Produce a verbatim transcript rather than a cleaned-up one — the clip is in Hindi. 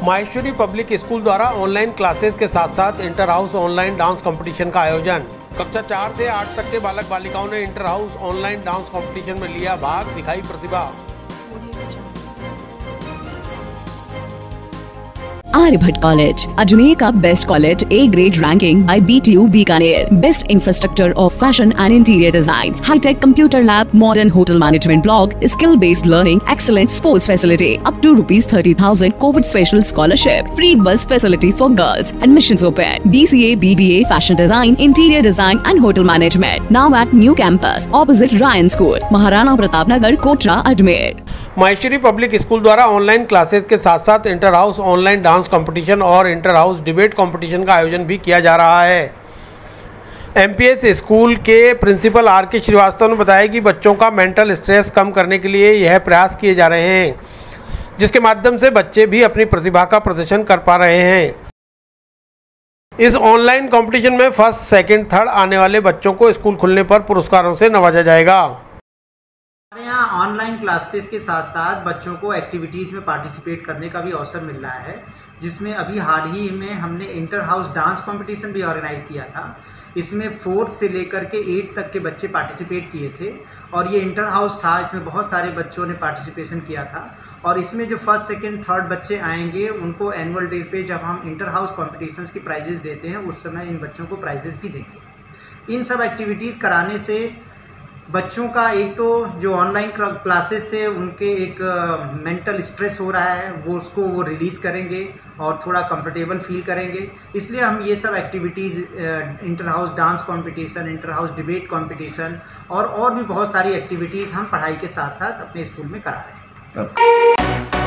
माहेश्वरी पब्लिक स्कूल द्वारा ऑनलाइन क्लासेस के साथ साथ inter house online dance competition का आयोजन। कक्षा चार से आठ तक के बालक बालिकाओं ने inter house online dance competition में लिया भाग, दिखाई प्रतिभा। आर्यभट्ट कॉलेज, अजमेर का best college, A grade ranking by B T U Bikaner, best infrastructure of fashion and interior design, hitech computer lab, modern hotel management block, skill based learning, excellent sports facility, up to rupees thirty thousand covid special scholarship, free bus facility for girls, admissions open, B C A, B B A, fashion design, interior design and hotel management, now at new campus opposite Ryan school, Maharana Pratap Nagar, Kotra, Ajmer. Maheshwari public school द्वारा ऑनलाइन क्लासेस के साथ साथ inter house online dance competition और इंटर हाउस डिबेट कंपटीशन का आयोजन भी किया जा रहा है। एम पी एस स्कूल के प्रिंसिपल आर के श्रीवास्तव ने बताया कि बच्चों का मेंटल स्ट्रेस कम करने के लिए यह प्रयास किए जा रहे हैं, जिसके माध्यम से बच्चे भी अपनी प्रतिभा का प्रदर्शन कर पा रहे हैं। इस ऑनलाइन कंपटीशन में फर्स्ट, सेकंड, थर्ड आने वाले बच्चों को स्कूल खुलने पर पुरस्कारों से नवाजा जाएगा। हमारे यहाँ ऑनलाइन क्लासेस के साथ साथ बच्चों को एक्टिविटीज़ में पार्टिसिपेट करने का भी अवसर मिल रहा है, जिसमें अभी हाल ही में हमने इंटर हाउस डांस कंपटीशन भी ऑर्गेनाइज़ किया था। इसमें फोर्थ से लेकर के एट तक के बच्चे पार्टिसिपेट किए थे और ये इंटर हाउस था, इसमें बहुत सारे बच्चों ने पार्टिसिपेशन किया था। और इसमें जो फर्स्ट, सेकंड, थर्ड बच्चे आएंगे उनको एनुअल डे पे जब हम इंटर हाउस कॉम्पिटिशन्स की प्राइजेज़ देते हैं उस समय इन बच्चों को प्राइजेज़ भी देंगे। इन सब एक्टिविटीज़ कराने से बच्चों का एक तो जो ऑनलाइन क्लासेस से उनके एक मेंटल स्ट्रेस हो रहा है वो उसको वो रिलीज़ करेंगे और थोड़ा कंफर्टेबल फील करेंगे। इसलिए हम ये सब activities inter house dance competition, inter house debate competition और और भी बहुत सारी एक्टिविटीज़ हम पढ़ाई के साथ साथ अपने स्कूल में करा रहे हैं।